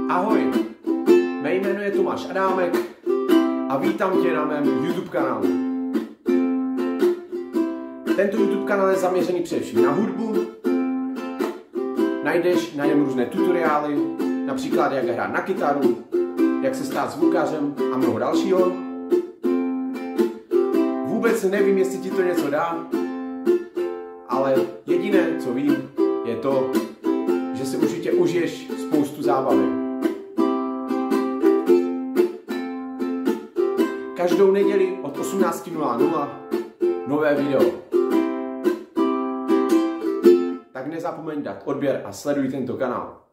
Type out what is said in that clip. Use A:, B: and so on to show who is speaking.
A: Ahoj, mé jméno je Tomáš Adámek a vítám tě na mém YouTube kanálu. Tento YouTube kanál je zaměřený především na hudbu. Najdeš na něm různé tutoriály, například jak hrát na kytaru, jak se stát zvukařem a mnoho dalšího. Vůbec nevím, jestli ti to něco dá, ale jediné, co vím, je to, že si určitě užiješ spoustu zábavy. Každou neděli od 18:00 nové video. Tak nezapomeň dát odběr a sleduj tento kanál.